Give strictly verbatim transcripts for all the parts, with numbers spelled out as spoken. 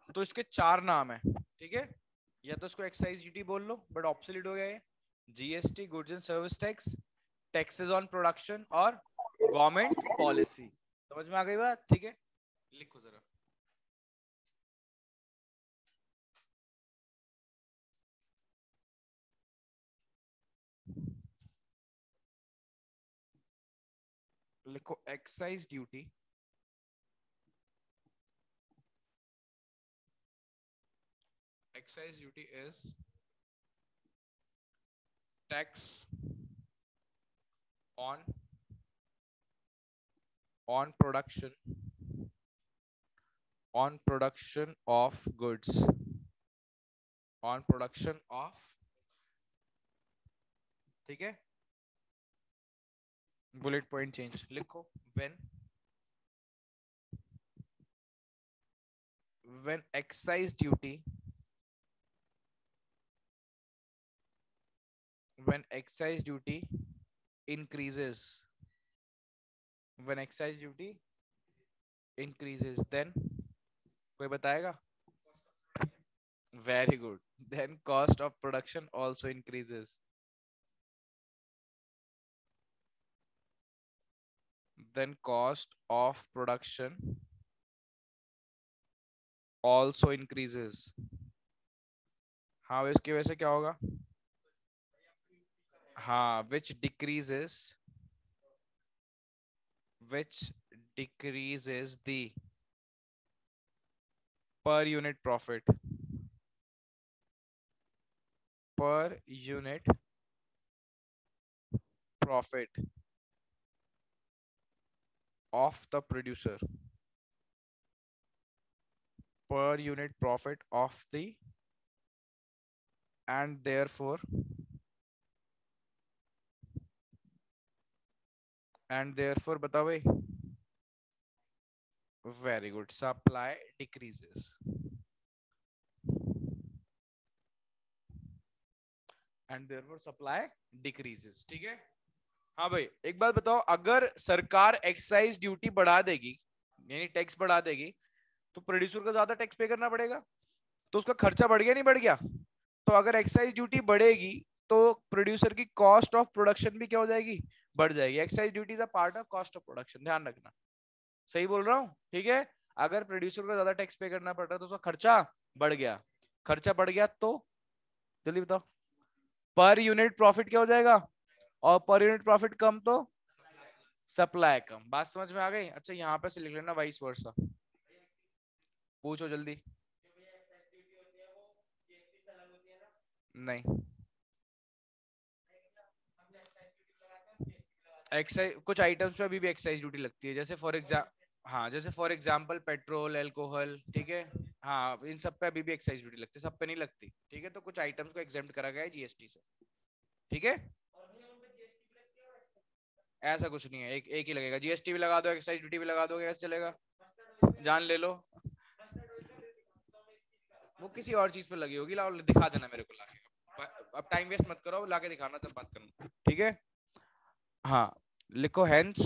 तो इसके चार नाम है, ठीक है। या तो इसको एक्साइज ड्यूटी बोल लो, बट ऑब्सोलीट हो गया ये। GST, goods and service tax, taxes on production, और गवर्नमेंट पॉलिसी। समझ में आ गई बात, ठीक है। लिखो जरा। लिखो excise duty excise duty is tax on on production on production of goods on production of, ठीक है। बुलेट पॉइंट चेंज लिखो। When when excise duty when excise duty increases when excise duty increases then, कोई बताएगा? Very good. Then cost of production also increases. Then cost of production also increases. हाँ, इसकी वजह से क्या होगा? हाँ, which decreases which decreases the per unit profit per unit profit of the producer per unit profit of the, and therefore and therefore बताओ भाई। Very good. Supply decreases and therefore supply decreases, ठीक है। हाँ भाई, एक बात बताओ, अगर सरकार एक्साइज ड्यूटी बढ़ा देगी, यानी टैक्स बढ़ा देगी, तो प्रोड्यूसर को ज्यादा टैक्स पे करना पड़ेगा, तो उसका खर्चा बढ़ गया नहीं बढ़ गया? तो अगर एक्साइज ड्यूटी बढ़ेगी तो प्रोड्यूसर की कॉस्ट ऑफ प्रोडक्शन भी क्या हो जाएगी? बढ़ जाएगी। Excise duty is a part of cost of production, ध्यान रखना। सही बोल रहा हूँ, ठीक है। अगर प्रोड्यूसर को ज्यादा टैक्स पे करना पड़ रहा है तो उसका खर्चा बढ़ गया। खर्चा बढ़ गया तो जल्दी बताओ, पर यूनिट प्रॉफिट क्या हो जाएगा? और पर यूनिट प्रॉफिट कम तो सप्लाई कम। बात समझ में आ गई? अच्छा, यहाँ पे से लिख लेना वाइस वर्सा। पूछो जल्दी। नहीं, एक्साइज कुछ आइटम्स पे अभी भी एक्साइज ड्यूटी लगती है, जैसे फॉर एग्जाम्पल, हाँ, जैसे फॉर एग्जाम्पल पेट्रोल, अल्कोहल, ठीक है। हाँ, इन सब पे अभी भी एक्साइज ड्यूटी लगती है, सब पे नहीं लगती, ठीक है। तो कुछ आइटम्स को एग्जेम्प्ट करा गया है जीएसटी से, ठीक है। ऐसा कुछ नहीं है, एक एक ही लगेगा। जीएसटी भी लगा दो, एक्साइज ड्यूटी भी लगा दोगे, कैसे चलेगा? जान ले लो। वो किसी और चीज पे लगी होगी, लाओ दिखा देना मेरे को लाके। अब टाइम वेस्ट मत करो, लाके दिखाना तब बात करना, ठीक है। हाँ, लिखो hence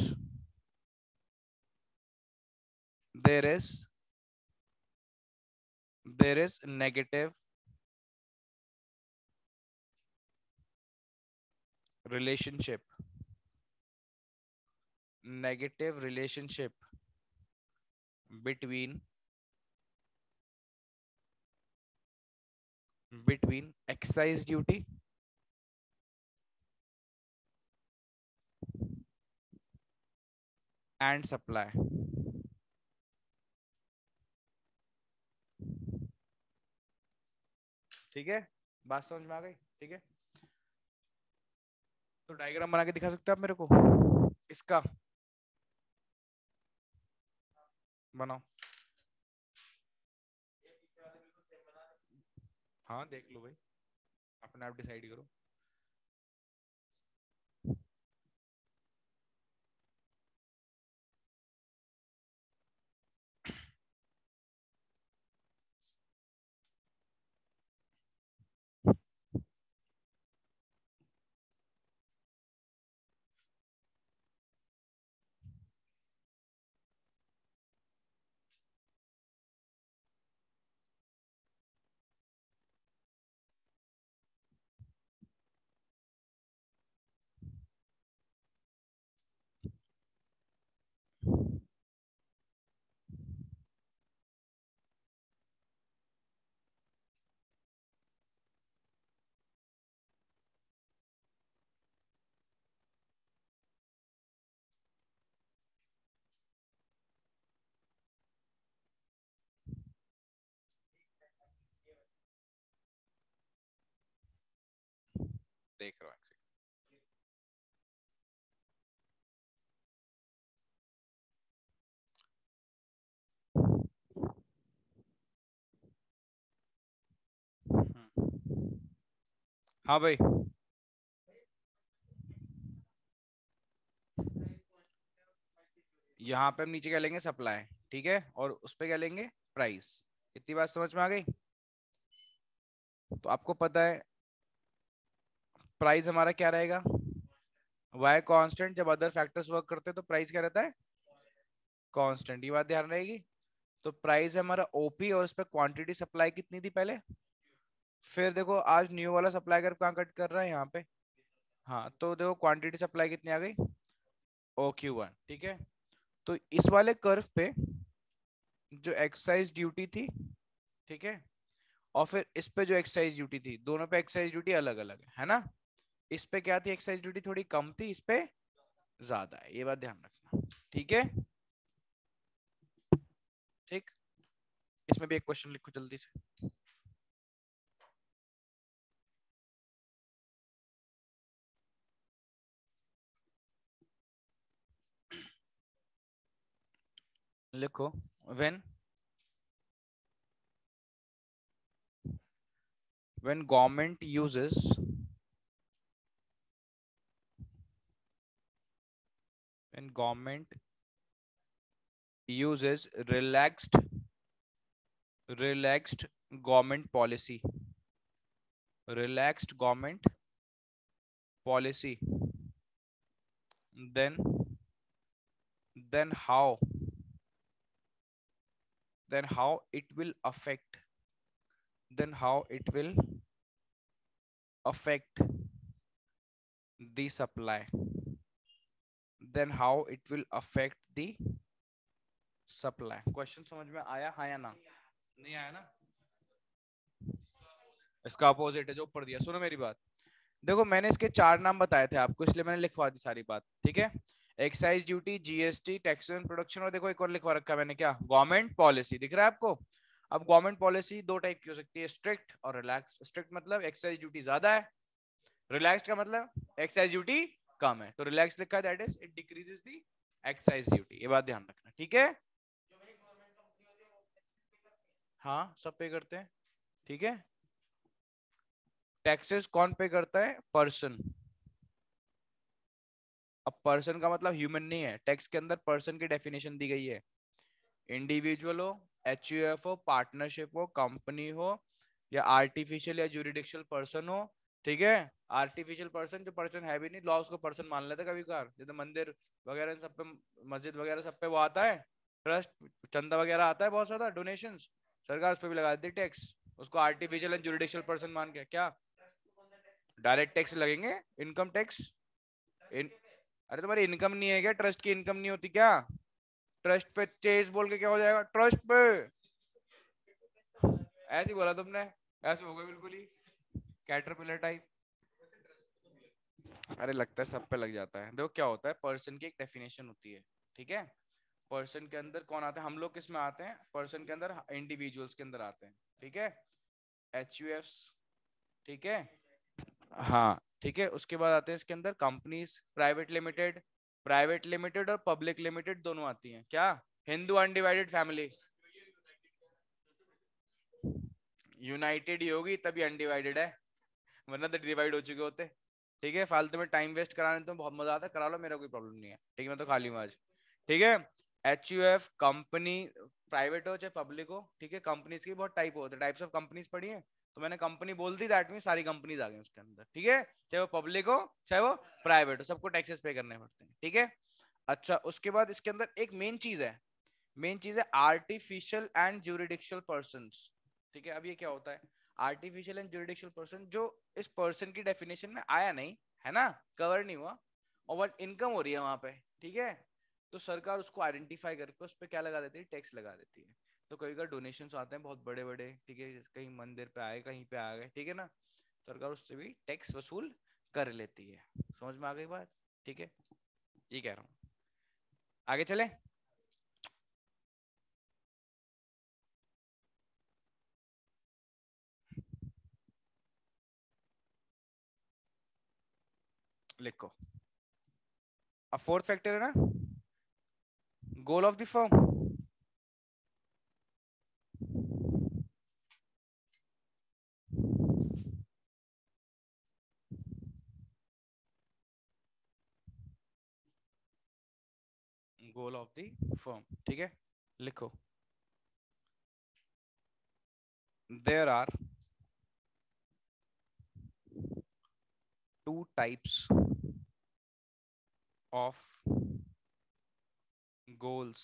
there is there is negative relationship negative relationship between between excise duty and supply। ठीक है, बात समझ में आ गई, ठीक है। तो डायग्राम बना के दिखा सकते हो आप मेरे को इसका? बनाओ। हाँ, देख लो भाई, अपने आप डिसाइड करो। देख रहा हूँ। हाँ भाई, यहाँ पे हम नीचे क्या लेंगे, सप्लाई, ठीक है, और उस पे क्या लेंगे, प्राइस। इतनी बात समझ में आ गई? तो आपको पता है प्राइस हमारा क्या रहेगा, वाई कांस्टेंट, जब अदर फैक्टर्स वर्क करते हैं तो प्राइस क्या रहता है, कांस्टेंट। ये बात ध्यान रहेगी। तो प्राइस है हमारा ओपी, और उस पर क्वांटिटी सप्लाई कितनी थी पहले। फिर देखो आज न्यू वाला सप्लाई कर कहाँ कट कर रहा है, यहाँ पे। हाँ, तो देखो क्वांटिटी सप्लाई कितनी आ गई, ओ क्यू वन, ठीक है। तो इस वाले कर्व पे जो एक्साइज ड्यूटी थी, ठीक है, और फिर इस पे जो एक्साइज ड्यूटी थी, दोनों पे एक्साइज ड्यूटी अलग अलग है है ना। इस पे क्या थी, एक्साइज ड्यूटी थोड़ी कम थी, इस पे ज्यादा है, ये बात ध्यान रखना, ठीक है। ठीक, इसमें भी एक क्वेश्चन लिखो जल्दी से। लिखो, when when government uses when government uses relaxed relaxed government policy relaxed government policy, then then how then how it will affect then how it will affect the supply then how it will affect the supply। Question समझ में आया, हाँ या ना? नहीं आया ना? इसका अपोजिट है जो ऊपर दिया। सुनो मेरी बात, देखो मैंने इसके चार नाम बताए थे आपको, इसलिए मैंने लिखवा दी सारी बात, ठीक है। Excise duty, GST, tax on production, और देखो एक और लिखवा रखा है मैंने, क्या, गवर्नमेंट पॉलिसी। दिख रहा है आपको? अब गवर्नमेंट पॉलिसी दो टाइप की हो सकती है, स्ट्रिक्ट और रिलैक्स। स्ट्रिक्ट मतलब एक्साइज ड्यूटी ज्यादा है, रिलैक्स का मतलब एक्साइज ड्यूटी कम है। तो रिलैक्स लिखा है, that is it decreases the excise duty. ये बात ध्यान रखना, ठीक है। हाँ, सब पे करते हैं, ठीक है। टैक्सेस कौन पे करता है, पर्सन। अब पर्सन का मतलब ह्यूमन नहीं है, टैक्स के अंदर पर्सन की डेफिनेशन दी गई है। इंडिविजुअल हो, एच यू एफ हो, पार्टनरशिप हो, कंपनी हो, या आर्टिफिशियल या जुरिडिक्शल पर्सन हो, ठीक है। आर्टिफिशियल पर्सन जो पर्सन है भी नहीं, लॉ उसको पर्सन मान लेते कभी कभार, जैसे मंदिर वगैरह सब पे, मस्जिद वगैरह सब पे वो आता है, ट्रस्ट चंदा वगैरह आता है बहुत ज्यादा, डोनेशन, सरकार उस पर भी लगा देती है टैक्स, उसको आर्टिफिशियल एंड जुरिडिक्शल पर्सन मान के। क्या डायरेक्ट टैक्स लगेंगे, इनकम टैक्स। इन... अरे तुम्हारी इनकम नहीं है क्या, ट्रस्ट की इनकम नहीं होती क्या? ट्रस्ट पे चेस बोल के क्या हो जाएगा, ट्रस्ट पे, ऐसे ही बोला तुमने, ऐसे होगा बिल्कुल ही कैटरपिलर टाइप। अरे लगता है सब पे लग जाता है। देखो क्या होता है, पर्सन की एक डेफिनेशन होती है, ठीक है। पर्सन के अंदर कौन आता है, हम लोग किस में आते हैं, पर्सन के अंदर इंडिविजुअल्स के अंदर आते हैं, ठीक है, एच यू एफ, ठीक है। हाँ, ठीक है, उसके बाद आते हैं इसके अंदर companies, private limited, private limited और पब्लिक लिमिटेड दोनों आती हैं, क्या, हिंदू अनडिवाइडेड फैमिली। यूनाइटेड ही होगी तभी अनडिवाइडेड है, वरना तो डिवाइड हो चुके होते। ठीक है, फालतू में टाइम वेस्ट कराने तो बहुत मजा आता है, करा लो, मेरा कोई प्रॉब्लम नहीं है, ठीक है, मैं तो खाली हूँ आज, ठीक है। H U F company, private हो चाहे पब्लिक हो, ठीक है। कंपनीज की बहुत टाइप होते हैं, टाइप्स ऑफ कंपनीज पढ़ी है, तो मैंने कंपनी बोल दी, दैट मीन सारी कंपनीज आ गई उसके अंदर, ठीक है, चाहे वो पब्लिक हो चाहे वो प्राइवेट हो, सबको टैक्सेस पे करने पड़ते हैं, ठीक है। अच्छा, उसके बाद इसके अंदर एक मेन चीज है, मेन चीज है आर्टिफिशियल एंड ज्यूरिडिक्शल पर्संस, ठीक है। अब ये क्या होता है, आर्टिफिशियल एंड ज्यूरिडिक्शल पर्सन, जो इस पर्सन की डेफिनेशन में आया नहीं है ना, कवर नहीं हुआ, और वट इनकम हो रही है वहां पे, ठीक है, तो सरकार उसको आइडेंटिफाई करके उस पर क्या लगा देती है, टैक्स लगा देती है। तो कई बार डोनेशन आते हैं बहुत बड़े बड़े, ठीक है, कहीं मंदिर पे आए, कहीं पे आ गए, ठीक है ना, सरकार उससे भी टैक्स वसूल कर लेती है। समझ में आ गई बात, ठीक है, ये कह रहा हूँ, आगे चले। लिखो। अब फोर्थ फैक्टर है ना, goal of the firm. Goal of the firm, ठीक है, लिखो। There are two types of goals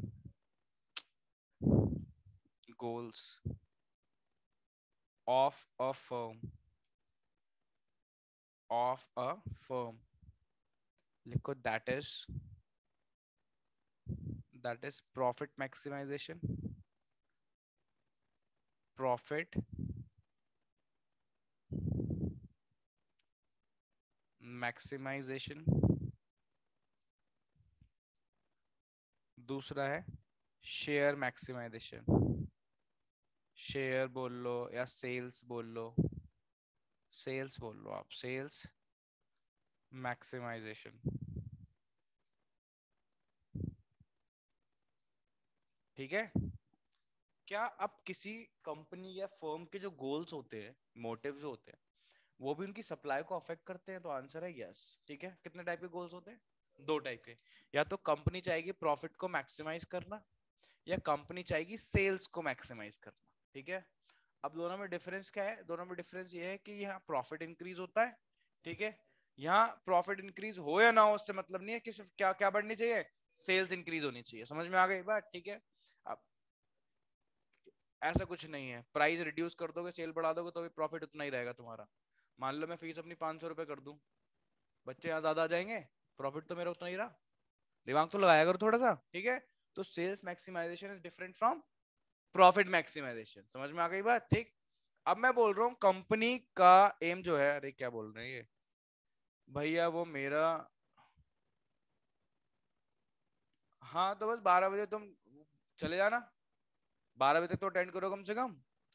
goals of a firm of a firm लिखो, that is that is profit maximization, profit maximization, दूसरा है share maximisation, share बोल लो या sales बोल लो, sales बोल लो आप, सेल्स मैक्सिमाइजेशन, ठीक है। क्या अब किसी कंपनी या फर्म के जो गोल्स होते हैं, मोटिव्स होते हैं, वो भी उनकी सप्लाई को अफेक्ट करते हैं? तो आंसर है यस, ठीक है। कितने टाइप के गोल्स होते हैं? दो टाइप के। या तो कंपनी चाहेगी प्रॉफिट को मैक्सिमाइज करना, या कंपनी चाहेगी सेल्स को मैक्सिमाइज करना, ठीक है। अब दोनों में डिफरेंस क्या है? दोनों में डिफरेंस ये है कि यहाँ प्रॉफिट इंक्रीज होता है, ठीक है। यहाँ प्रॉफिट इंक्रीज हो या ना हो उससे मतलब नहीं है कि सिर्फ क्या क्या बढ़नी चाहिए, सेल्स इंक्रीज होनी चाहिए। समझ में आ गई बात, ठीक है। अब ऐसा कुछ नहीं है, प्राइस रिड्यूस कर दोगे, सेल बढ़ा दोगे तो भी प्रॉफिट उतना ही रहेगा तुम्हारा। मान लो मैं फीस अपनी पांच सौ रुपए कर दूं, बच्चे यहाँ ज्यादा आ जाएंगे, प्रॉफिट तो मेरा उतना ही रहा। दिमाग तो लगाया करो थोड़ा सा, ठीक है। तो sales maximisation is different from profit maximisation. समझ में आ गई बात, ठीक। अब मैं बोल रहा हूँ कंपनी का एम जो है, अरे क्या बोल रहे हैं ये भैया, वो मेरा, हाँ तो बस बारह बजे तुम चले जाना, बारह बजे तक तो अटेंड करो कम से कम,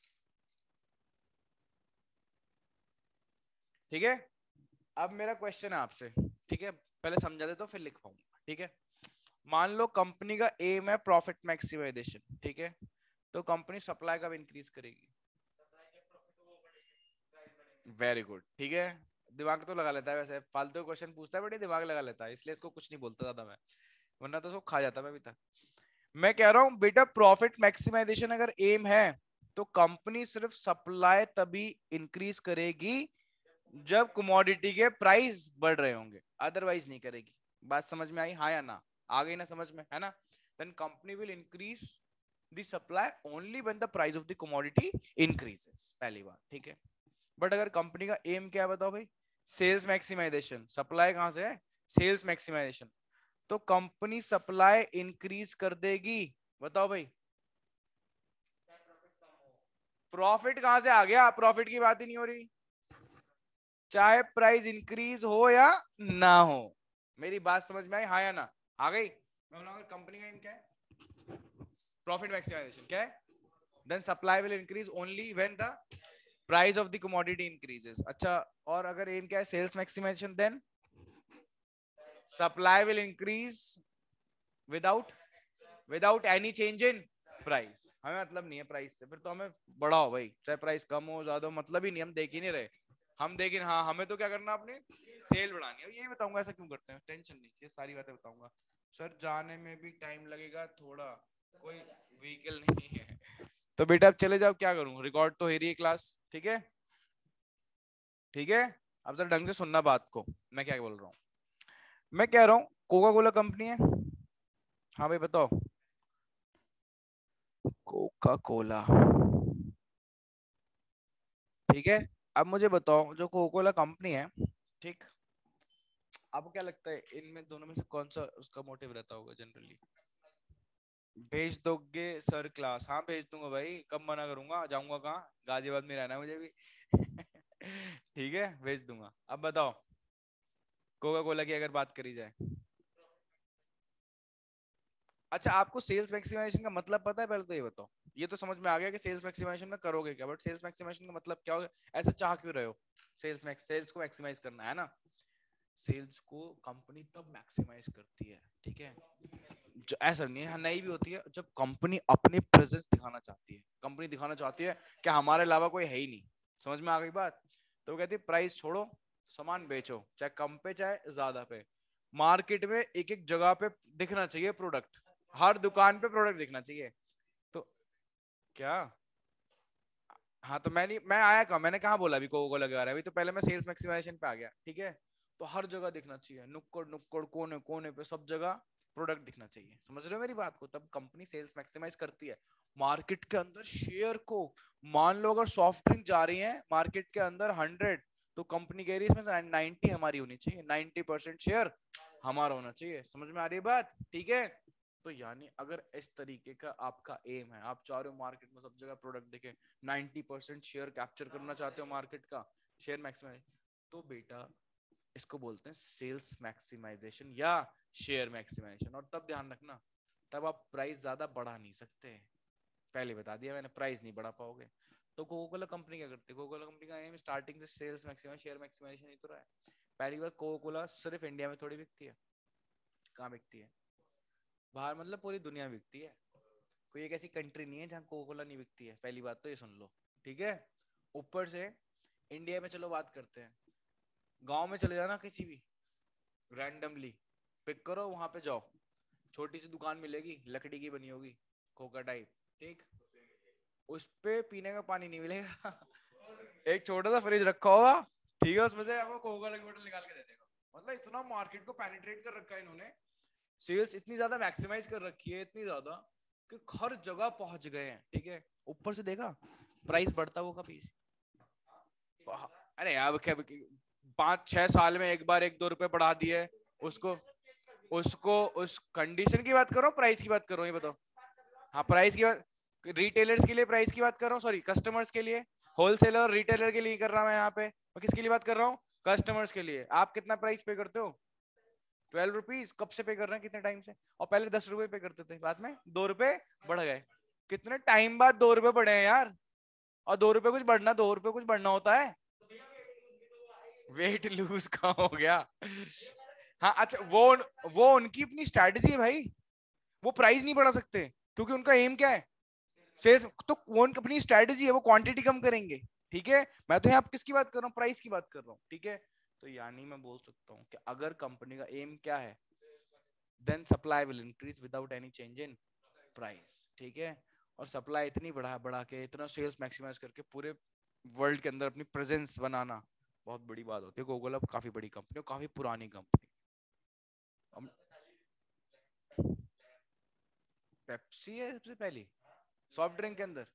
ठीक है। अब मेरा क्वेश्चन है आपसे, ठीक है, पहले समझा दे तो फिर लिख पाऊंगा, ठीक है। मान लो कंपनी का एम है प्रॉफिट मैक्सिमाइजेशन, ठीक है, तो कंपनी सप्लाई कब इंक्रीज करेगी? वेरी गुड, ठीक है। दिमाग तो लगा लेता है, वैसे फालतू क्वेश्चन पूछता है बट ये दिमाग लगा लेता है, इसलिए इसको कुछ नहीं बोलता ज्यादा मैं, वरना तो इसको खा जाता मैं अभी तक। मैं कह रहा हूं बेटा, प्रॉफिट मैक्सिमाइजेशन अगर एम है तो कंपनी सिर्फ सप्लाई तभी इंक्रीज करेगी जब कमोडिटी के प्राइस बढ़ रहे होंगे, अदरवाइज नहीं करेगी। बात समझ में आई, हाँ या ना? आ गई ना समझ में, है ना? Then company will increase the supply only when the price of the commodity increases, पहली बात, ठीक है। बट अगर कंपनी का एम क्या है बताओ भाई? सेल्स मैक्सिमाइजेशन, सप्लाई कहां से है? सेल्स मैक्सिमाइजेशन, तो कंपनी सप्लाई इंक्रीज कर देगी, बताओ भाई। प्रॉफिट कहां से आ गया? प्रॉफिट की बात ही नहीं हो रही, चाहे प्राइस इंक्रीज हो या ना हो। मेरी बात समझ में आई, हाँ या ना? आ गई। मैं बोला कंपनी का एम क्या है? प्रॉफिट मैक्सिमाइजेशन, क्या है? Then supply will increase only when the price of the commodity increases. अच्छा, और अगर एम क्या है? Sales maximisation, then supply will increase without without any change in price. हमें मतलब नहीं है प्राइस से, फिर तो हमें बढ़ाओ भाई, चाहे प्राइस कम हो ज्यादा हो, मतलब ही नहीं, हम देख ही नहीं रहे। हम देख, हाँ हमें तो क्या करना, अपने सेल बढ़ानी है। यही बताऊंगा ऐसा क्यों करते हैं, टेंशन नहीं, ये सारी बातें बताऊंगा। सर जाने में भी टाइम लगेगा थोड़ा, कोई व्हीकल नहीं है, तो बेटा अब चले जाओ, क्या करूं, रिकॉर्ड तो हो रही है क्लास, ठीक है, ठीक है। अब जरा ढंग से सुनना बात को, मैं क्या बोल रहा हूँ। मैं कह रहा हूँ कोका कोला कंपनी है, हाँ भाई बताओ। कोका कोला, ठीक है। अब मुझे बताओ, जो कोका कोला कंपनी है, ठीक, आपको क्या लगता है इनमें दोनों में से कौन सा उसका मोटिव रहता होगा जनरली? भेज दोगे सर क्लास? हाँ भेज दूंगा भाई, कब मना करूंगा, जाऊंगा कहाँ, गाजियाबाद में रहना है मुझे भी ठीक है, भेज दूंगा। अब बताओ, कोका कोला की अगर बात करी जाए, अच्छा आपको सेल्स मैक्सिमाइजेशन का मतलब पता है? पहले तो ये बताओ, ये तो समझ में आ गया कि सेल्स मैक्सिमाइजेशन में करोगे क्या, बट सेल्स मैक्सिमाइजेशन का मतलब क्या होगा? ऐसा चाह क्यों रहे हो सेल्स मैक्स सेल्स को मैक्सिमाइज करना, है ना? सेल्स को कंपनी तब मैक्सिमाइज करती है, ठीक है। जो ऐसा नहीं है, नहीं भी होती है जब कंपनी अपनी प्रेजेंस दिखाना चाहती है, कंपनी दिखाना चाहती है कि हमारे अलावा कोई है ही नहीं। समझ में आ गई बात? तो वो कहती है प्राइस छोड़ो, सामान बेचो, चाहे कम पे चाहे ज्यादा पे। मार्केट में एक एक जगह पे दिखना चाहिए प्रोडक्ट, हर दुकान पे प्रोडक्ट दिखना चाहिए। तो क्या, हाँ तो मैं नहीं, मैं आया कहा, मैंने कहा बोला अभी कोको कोला के बारे में, अभी तो पहले मैं सेल्स मैक्सिमाइजेशन पे आ गया, ठीक है। तो हर जगह दिखना चाहिए, नुक्कड़ नुक्कड़ कोने कोने पे सब जगह प्रोडक्ट दिखना चाहिए। समझ रहे हो मेरी बात को? तब कंपनी सेल्स मैक्सिमाइज करती है। मार्केट के अंदर शेयर को, मान लो अगर सॉफ्ट ड्रिंक जा रही है मार्केट के अंदर हंड्रेड, तो कंपनी कह रही है इसमें नाइनटी हमारी होनी चाहिए, नाइनटी परसेंट शेयर हमारा होना चाहिए। समझ में आ रही है बात? ठीक है। तो यानी अगर इस तरीके का आपका एम है, आप चाह रहे हो मार्केट में सब जगह प्रोडक्ट दिखे, नाइनटी परसेंट शेयर कैप्चर करना चाहते हो मार्केट का, शेयर मैक्सिमाइज, तो बेटा इसको बोलते हैं सेल्स मैक्सिमाइजेशन या शेयर मैक्सिमाइजेशन। और तब ध्यान रखना, तब आप प्राइस ज्यादा बढ़ा नहीं सकते, पहले बता दिया मैंने, प्राइस नहीं बढ़ा पाओगे। तो कोको कोला कंपनी क्या करती है? कोको कोला कंपनी का एम स्टार्टिंग से सेल्स मैक्सिमाइज शेयर मैक्सिमाइजेशन ही तो रहा है। पहली बात, कोको कोला सिर्फ इंडिया में थोड़ी बिकती है, कहाँ बिकती है? बाहर मतलब पूरी दुनिया में बिकती है। कोई एक ऐसी कंट्री नहीं है जहाँ कोको कोला नहीं बिकती है, पहली बात तो ये सुन लो, ठीक है। ऊपर से इंडिया में चलो बात करते हैं, गांव में चले जाना किसी भी, रैंडमली पिक करो, वहां पे जाओ, छोटी सी दुकान मिलेगी, लकड़ी की बनी होगी, खोखा टाइप, ठीक। उस पे पीने का पानी नहीं मिलेगा एक छोटा सा फ्रिज रखा होगा, ठीक है, उसमें से आपको कोको कोला की बोतल निकाल के दे देगा। मतलब इतना मार्केट को पेनिट्रेट कर रखा है इन्होंने, सेल्स इतनी ज्यादा मैक्सिमाइज कर रखी है, इतनी ज्यादा कि हर जगह पहुंच गए हैं, ठीक है। ऊपर से देखा प्राइस बढ़ता हुआ कभी, अरे यार क्या, पांच छह साल में एक बार एक दो रुपए बढ़ा दिए उसको, उसको उस कंडीशन की बात करो, प्राइस की बात करो, ये बताओ। हाँ प्राइस की बात, रिटेलर्स के लिए प्राइस की बात कर रहा हूँ, सॉरी कस्टमर्स के लिए, होलसेलर और रिटेलर के लिए कर रहा हूँ मैं यहाँ पे। मैं किसके लिए बात कर रहा हूँ? कस्टमर्स के लिए। आप कितना प्राइस पे करते हो? Twelve rupees. कब से पे कर रहे हैं, कितने टाइम से? और पहले दस रुपए पे करते थे, बाद में दो रुपए बढ़ गए। कितने टाइम बाद दो रुपए बढ़े हैं यार? और दो रुपए कुछ बढ़ना, दो रुपए कुछ बढ़ना होता है? वेट लूज कहाँ हो गया? हाँ अच्छा, वो वो उनकी अपनी स्ट्रैटेजी है भाई, वो प्राइस नहीं बढ़ा सकते क्योंकि उनका एम क्या है? सेल्स। तो वो उनकी अपनी स्ट्रैटेजी है, वो क्वांटिटी कम करेंगे, ठीक है। मैं तो यहाँ किसकी बात कर रहा हूँ? प्राइस की बात कर रहा हूँ, ठीक है। तो यानी मैं बोल सकता हूँ कि अगर कंपनी का एम क्या है, then supply will increase without any change in price, ठीक है। और सप्लाई इतनी बढ़ा बढ़ा के, इतना सेल्स मैक्सिमाइज करके पूरे वर्ल्ड के अंदर अपनी प्रेजेंस बनाना बहुत बड़ी बात होती है। कोको कोला काफी बड़ी कंपनी, काफी पुरानी कंपनी। पेप्सी है सबसे पहली सॉफ्ट ड्रिंक के अंदर?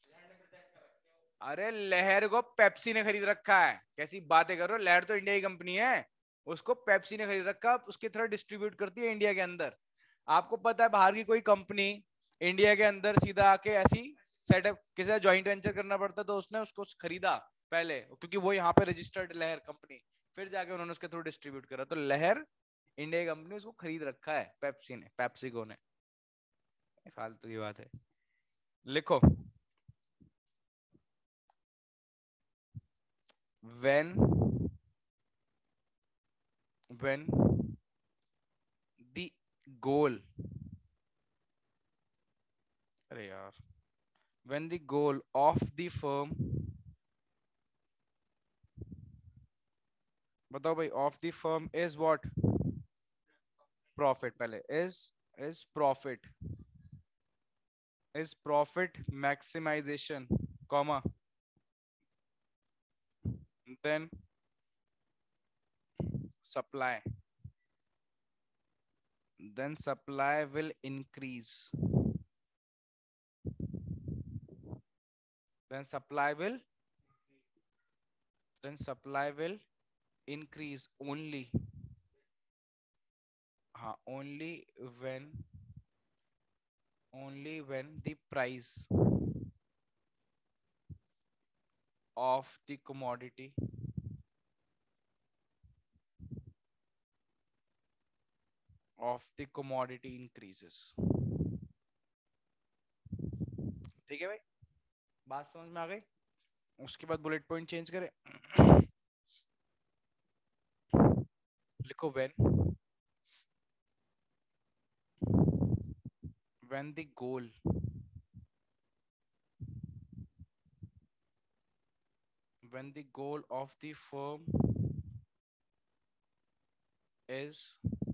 अरे लहर को पेप्सी ने खरीद रखा है, कैसी बातें कर रहे हो? लहर तो इंडिया की कंपनी है, उसको पेप्सी ने खरीद रखा, उसके थ्रू डिस्ट्रीब्यूट करती है इंडिया के अंदर। आपको पता है बाहर की कोई कंपनी इंडिया के अंदर सीधा आके ऐसी सेटअप, किसी ज्वाइंट वेंचर करना पड़ता, तो उसने उसको खरीदा पहले, क्योंकि वो यहाँ पे रजिस्टर्ड लहर कंपनी, फिर जाके उन्होंने उसके थ्रू डिस्ट्रीब्यूट करा। तो लहर इंडिया की कंपनी, उसको खरीद रखा है पेप्सी ने, पेप्सिको ने। फालतू की बात है, लिखो। when when the goal, अरे यार, when the goal of the firm, बताओ भाई, of the firm is what? Profit, पहले is is profit, is profit maximization, comma, then supply, then supply will increase, then supply will then supply will increase only, हाँ, only when only when the price of the commodity of the commodity increases, ठीक है भाई, बात समझ में आ गई? उसके बाद बुलेट पॉइंट चेंज करें। लिखो when when the goal when the goal of the firm is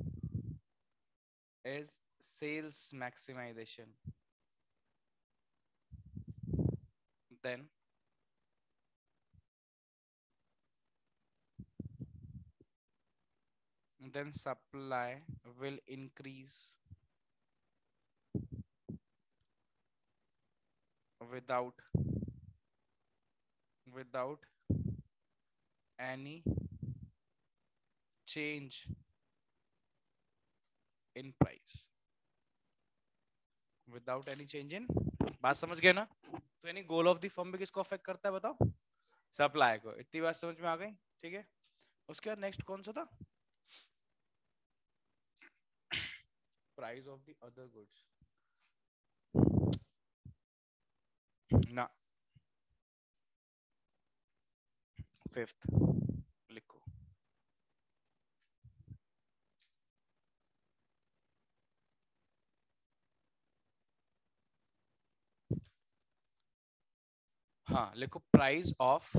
is sales maximization, then then supply will increase without without any change in price, without any change in, बात समझ गए ना? तो यानी गोल of the firm भी किसको affect करता है बताओ? सप्लाई को। इतनी बात समझ में आ गई? ठीक है, उसके बाद नेक्स्ट कौन सा था? Price of the other goods ना, फिफ्थ लिखो। हाँ लिखो, price of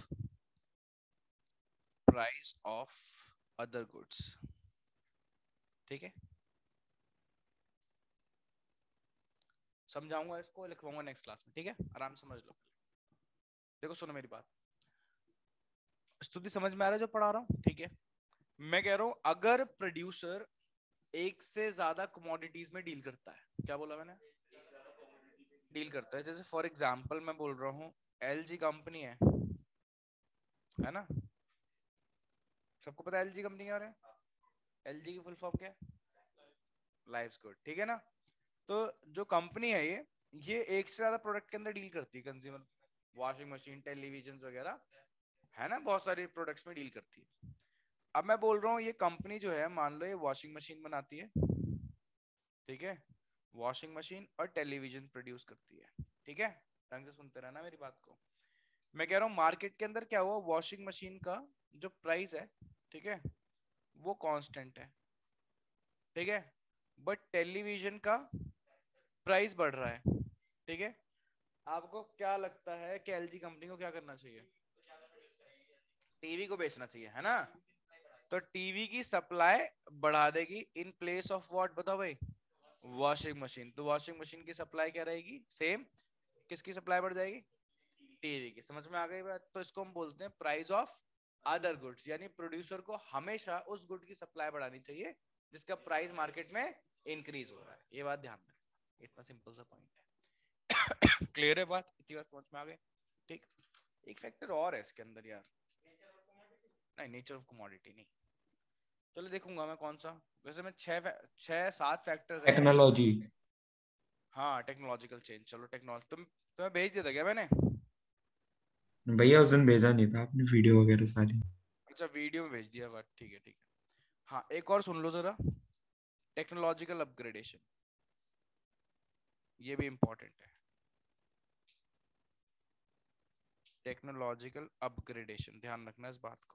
price of other goods. ठीक है, समझाऊंगा इसको, लिखवाऊंगा नेक्स्ट क्लास में। ठीक है, आराम से समझ लो। देखो सुनो मेरी बात, स्तुति समझ में आ रहा है जो पढ़ा रहा हूँ? ठीक है, मैं कह रहा हूं अगर प्रोड्यूसर एक से ज्यादा कमोडिटीज में डील करता है, क्या बोला मैंने? डील करता है। जैसे फॉर एग्जांपल मैं बोल रहा हूँ एलजी कंपनी है है ना, सबको पता है एलजी कंपनी क्या है? एलजी की फुल फॉर्म क्या है? Life's good. ठीक है ना, तो जो कंपनी है ये ये एक से ज्यादा प्रोडक्ट के अंदर डील करती है, कंज्यूमर, वॉशिंग मशीन, टेलीविजन वगैरह, है ना, बहुत सारे प्रोडक्ट्स में डील करती है। अब मैं बोल रहा हूँ ये कंपनी जो है, मान लो ये वॉशिंग मशीन बनाती है, ठीक है, वॉशिंग मशीन और टेलीविजन प्रोड्यूस करती है। ठीक है, ढंग से सुनते रहना मेरी बात को। मैं कह रहा हूँ मार्केट के अंदर क्या हुआ, वॉशिंग मशीन का जो प्राइस है, ठीक है, वो कांस्टेंट है, ठीक है, बट टेलीविजन का प्राइस बढ़ रहा है। ठीक है, आपको क्या लगता है कि एलजी कंपनी को क्या करना चाहिए? टीवी को बेचना चाहिए, है ना? तो टीवी की सप्लाई बढ़ा देगी इन प्लेस ऑफ व्हाट, बताओ भाई? Washing machine. तो वॉशिंग मशीन की सप्लाई क्या रहेगी? सेम। किसकी सप्लाई बढ़ जाएगी? टीवी की। समझ में आ गई बात? तो इसको हम बोलते हैं प्राइस ऑफ अदर गुड्स, यानी प्रोड्यूसर को हमेशा उस गुड की सप्लाई बढ़ानी चाहिए जिसका प्राइस मार्केट में इंक्रीज हो रहा है। ये बात ध्यान रखना, इतना सिंपल सा पॉइंट है। क्लियर है बात? इतनी बात समझ में आ गई? ठीक, एक फैक्टर और है इसके अंदर यार, नहीं नेचर ऑफ कमोडिटी नहीं, चलो देखूंगा मैं कौन सा। वैसे मैं छह छह सात फैक्टर्स हैं। टेक्नोलॉजी। हाँ टेक्नोलॉजिकल चेंज, चलो टेक्नोलॉजी तुम तुम्हें भेज दिया था क्या मैंने? भैया उस दिन भेजा नहीं था आपने वीडियो वगैरह सारी? अच्छा वीडियो में भेज दिया, बात ठीक है ठीक है। हाँ एक और सुन लो जरा, टेक्नोलॉजिकल अपग्रेडेशन, ये भी इंपॉर्टेंट है। टेक्नोलॉजिकल अपग्रेडेशन, ध्यान रखना इस बात को।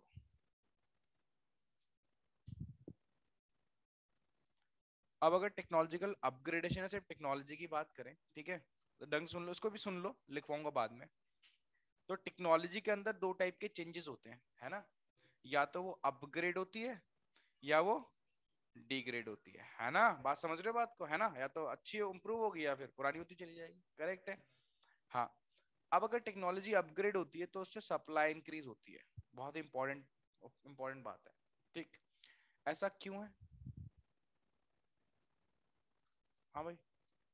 अब अगर टेक्नोलॉजिकल अपग्रेडेशन है, सिर्फ टेक्नोलॉजी की बात करें, ठीक है, तो ढंग सुन लो, इसको भी सुन लो, लिखवाऊंगा बाद में। तो टेक्नोलॉजी के अंदर दो टाइप के चेंजेस होते हैं, है ना, या तो वो अपग्रेड होती है या वो डिग्रेड होती है है ना? बात समझ रहे हो बात को, है ना? या तो अच्छी इंप्रूव होगी या फिर पुरानी होती चली जाएगी। करेक्ट है? हाँ। अब अगर टेक्नोलॉजी अपग्रेड होती है तो उससे सप्लाई इंक्रीज होती है, बहुत इंपॉर्टेंट इंपॉर्टेंट बात है। ठीक, ऐसा क्यों है? हाँ भाई,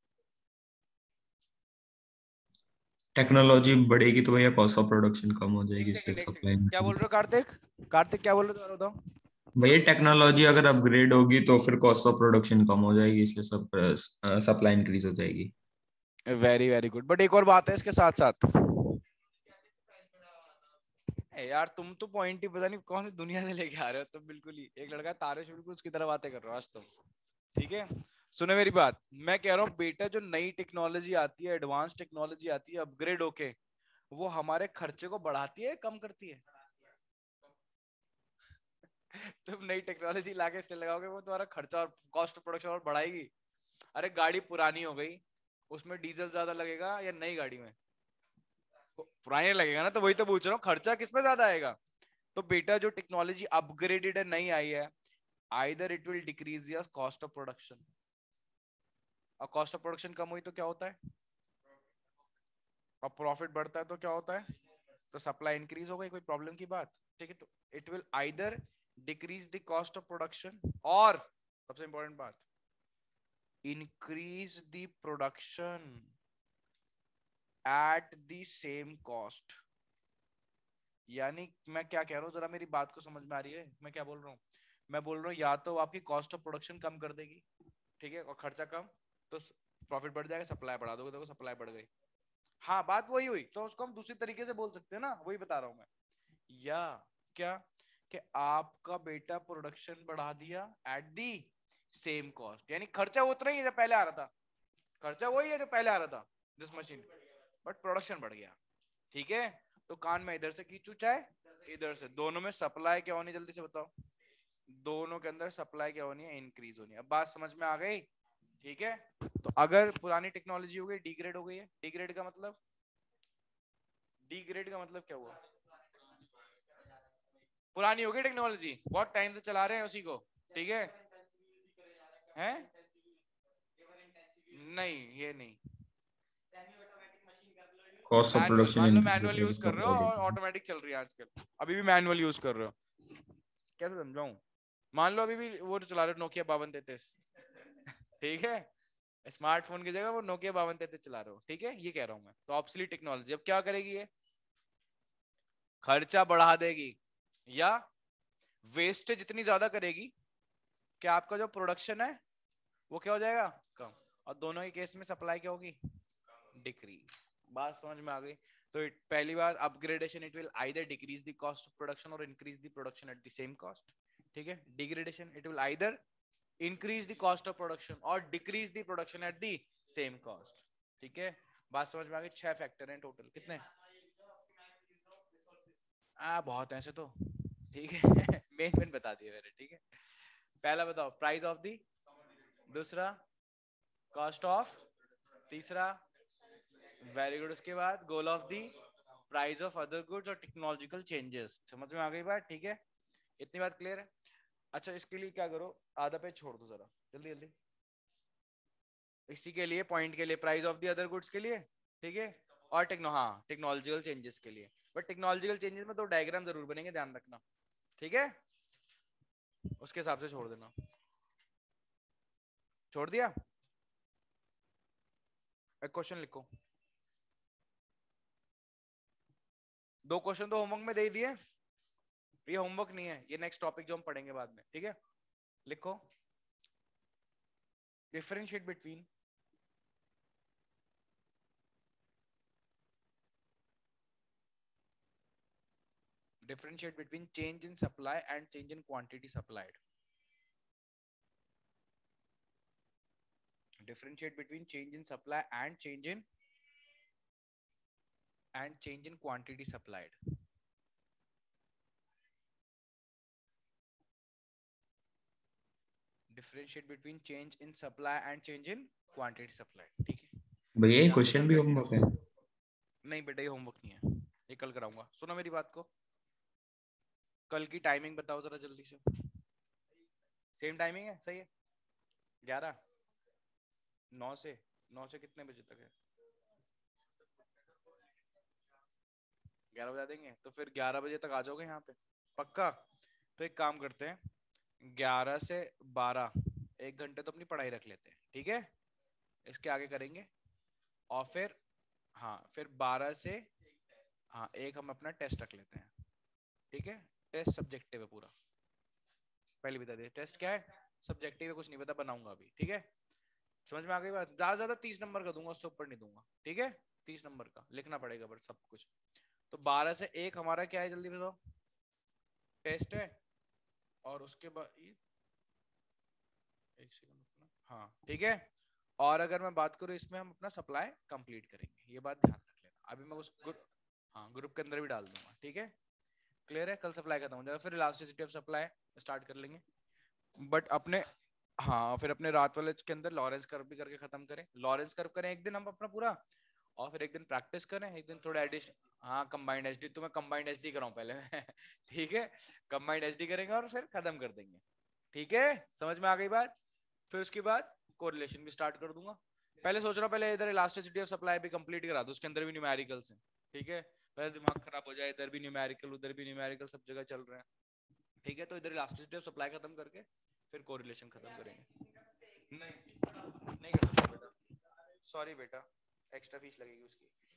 टेक्नोलॉजी बढ़ेगी तो भैया कॉस्ट ऑफ प्रोडक्शन कम हो एक जाएगी, इससे सेकंड एक सप्लाई सेकंड, क्या बोल रहे हो कार्तिक? कार्तिक क्या बोल रहे हो, दोबारा बताओ। भैया टेक्नोलॉजी अगर अपग्रेड होगी तो फिर कॉस्ट ऑफ प्रोडक्शन कम हो जाएगी, इसलिए सब सप्लाई इंक्रीज हो जाएगी। वेरी वेरी गुड, बट एक और बात है इसके साथ साथ। ए यार तुम तो पॉइंट ही पता नहीं कौन सी दुनिया से लेके आ रहे हो तुम, बिल्कुल ही एक लड़का तारे से बिल्कुल उसकी तरह बातें कर रहे हो आज तुम। ठीक है, सुनो मेरी बात, मैं कह रहा हूँ बेटा जो नई टेक्नोलॉजी आती है, एडवांस टेक्नोलॉजी आती है अपग्रेड होके, वो हमारे खर्चे को बढ़ाती है कम करती है? तुम नई टेक्नोलॉजी लाके स्टिल लगाओगे, वो तुम्हारा खर्चा और कॉस्ट ऑफ प्रोडक्शन और बढ़ाएगी। अरे गाड़ी पुरानी हो गई, उसमें डीजल ज्यादा लगेगा या नई गाड़ी में? पुरानी लगेगा ना, तो वही तो पूछ रहा हूँ, खर्चा किसमें ज्यादा आएगा? तो बेटा जो टेक्नोलॉजी अपग्रेडेड है, नई आई है, either it will decrease your cost of production, और कॉस्ट ऑफ प्रोडक्शन कम हुई तो क्या होता है? और प्रॉफिट बढ़ता है तो क्या होता है? तो सप्लाई इंक्रीज हो गई, कोई प्रॉब्लम की बात? ठीक है, तो it will either decrease the cost of production, और सबसे इंपॉर्टेंट बात, increase the production at the same cost. यानी मैं क्या कह रहा हूँ, जरा मेरी बात को समझ में आ रही है मैं क्या बोल रहा हूँ? मैं बोल रहा हूँ या तो आपकी कॉस्ट ऑफ प्रोडक्शन कम कर देगी, ठीक है, और खर्चा कम, तो प्रॉफिट बढ़ जाएगा, सप्लाई बढ़ा दोगे, देखो सप्लाई बढ़ गई। हाँ, बात वही हुई, तो उसको हम दूसरी तरीके से बोल सकते हैं ना, वही बता रहा हूँ मैं। या क्या कि आपका बेटा प्रोडक्शन बढ़ा दिया एट दी सेम कॉस्ट, यानी खर्चा उतना ही है जो पहले आ रहा था, खर्चा वही है जो पहले आ रहा था जिस मशीन, बट प्रोडक्शन बढ़ गया। ठीक है, तो कान में इधर से खींचू चाहे इधर से, दोनों में सप्लाई क्या होनी, जल्दी से बताओ? दोनों के अंदर सप्लाई क्या होनी है? इंक्रीज होनी है। अब बात समझ में आ गई? ठीक है, तो अगर पुरानी टेक्नोलॉजी हो गई, डिग्रेड हो गई है, डिग्रेड का मतलब, डिग्रेड का मतलब क्या हुआ? पुरानी हो गई टेक्नोलॉजी, बहुत टाइम से चला रहे हैं उसी को, ठीक है, हैं? नहीं, ये नहीं, कॉस्ट ऑफ मैनुअल, प्रोडक्शन मान लो इंक्रीज मैनुअल होती है यूज तो कर रहे हो सप्लाई और बढ़ती है। ऑटोमेटिक चल रही है आजकल, अभी भी मैनुअल यूज कर रहे हो, कैसे समझाऊं? मान लो अभी भी वो चला रहे हो नोकिया बावन तैतीस, ठीक है, स्मार्टफोन की जगह वो नोकिया बावन तैतीस चला रहे हो, ठीक है, ये कह रहा हूं मैं। तो ऑब्सोलीट टेक्नोलॉजी अब क्या करेगी? ये खर्चा बढ़ा देगी, या वेस्ट जितनी ज्यादा करेगी कि आपका जो प्रोडक्शन है वो क्या हो जाएगा? कम। और दोनों ही केस में सप्लाई क्या होगी? डिक्रीज। बात समझ में आ गई? तो it, पहली बार upgradation, it will either decrease the cost of production और increase the production at the same cost. ठीक है, degradation, it will either increase the cost of production और decrease the production at the same cost. ठीक है, बात समझ में आ गई? छह फैक्टर हैं टोटल, कितने? आ बहुत ऐसे तो, ठीक है, मेन मेन बता दिए मैंने, ठीक है। पहला बताओ, प्राइस ऑफ दी, दूसरा कॉस्ट ऑफ, तीसरा वेरी गुड, उसके बाद goal of the, price of other goods और टेक्नोलॉजिकल चेंजेस। समझ में आ गई बात? ठीक है, इतनी बात क्लियर है? अच्छा, इसके लिए क्या करो, आधा पेज छोड़ दो जरा, जल्दी जल्दी, इसी के लिए पॉइंट के लिए, price of the other goods के लिए, ठीक है, और टेक्नो हाँ टेक्नोलॉजिकल चेंजेस के लिए। बट टेक्नोलॉजिकल चेंजेस में तो डायग्राम जरूर बनेंगे, ध्यान रखना, ठीक है, उसके हिसाब से छोड़ देना। छोड़ दिया? एक क्वेश्चन लिखो, दो क्वेश्चन तो होमवर्क में दे ही दिए, ये होमवर्क नहीं है, ये नेक्स्ट टॉपिक जो हम पढ़ेंगे बाद में, ठीक है। लिखो, differentiate between differentiate between change in supply and change in quantity supplied. Differentiate between change in supply and change in and change in quantity supplied. Differentiate between change in supply and change in quantity supplied. ठीक है, भैया ये यहाँ पे question भी करते homework है? नहीं बेटा, ये होमवर्क नहीं है, ये कल कराऊंगा। सुनो मेरी बात को, कल की टाइमिंग बताओ जरा जल्दी से। सेम टाइमिंग है? सही है, ग्यारह, नौ से नौ से कितने बजे तक है? ग्यारह बजा देंगे, तो फिर ग्यारह बजे तक आ जाओगे यहाँ पे, पक्का? तो एक काम करते हैं, ग्यारह से बारह, एक घंटे तो अपनी पढ़ाई रख लेते हैं, ठीक है, इसके आगे करेंगे। और फिर हाँ, फिर बारह से हाँ एक हम अपना टेस्ट रख लेते हैं, ठीक है। टेस्ट सब्जेक्टिव है पूरा, पहले बता दिए, टेस्ट क्या है, सब्जेक्टिव है, कुछ नहीं पता, बनाऊंगा अभी, ठीक है। समझ में आ गई बात? ज्यादा ज्यादा तीस नंबर का दूंगा, उससे ऊपर नहीं दूंगा, ठीक है, तीस नंबर का लिखना पड़ेगा बट सब कुछ। तो बारह से एक हमारा क्या है, जल्दी बताओ? टेस्ट है, और उसके बाद एक सेकंड रुकना, हाँ ठीक है। और अगर मैं बात करूँ, इसमें हम अपना सप्लाई कंप्लीट करेंगे, ये बात ध्यान रख लेना। अभी मैं उस ग्रुप हाँ ग्रुप के अंदर भी डाल दूंगा, ठीक है। क्लियर है? कल सप्लाई खत्म हो जाएगा, फिर इलास्टिसिटी ऑफ सप्लाई स्टार्ट कर लेंगे। बट अपने हाँ फिर अपने रात वाले के अंदर लॉरेंस कर्व भी करके खत्म करें। लॉरेंस कर्व करें एक दिन हम अपना पूरा, और फिर एक दिन प्रैक्टिस करें, एक दिन थोड़ा एडिशन। हाँ कंबाइंड एचडी, तो मैं कंबाइंड एचडी कराऊं पहले ठीक है, कंबाइंड एचडी करेंगे और फिर खत्म कर देंगे। ठीक है, समझ में आ गई बात? फिर उसके बाद कोरिलेशन भी स्टार्ट कर दूंगा। पहले सोच रहा हूँ पहले इधर इलास्टिसिटी ऑफ सप्लाई भी कंप्लीट करा दो, उसके अंदर भी न्यूमेरिकल्स हैं। ठीक है, पहले दिमाग खराब हो जाए, इधर भी न्यूमेरिकल उधर भी न्यूमेरिकल, सब जगह चल रहे हैं। ठीक है, तो इधर इलास्टिसिटी ऑफ सप्लाई खत्म करके फिर कोरिलेशन खत्म करेंगे। नहीं नहीं कर सकते बेटा, सॉरी बेटा, एक्स्ट्रा फीस लगेगी उसकी।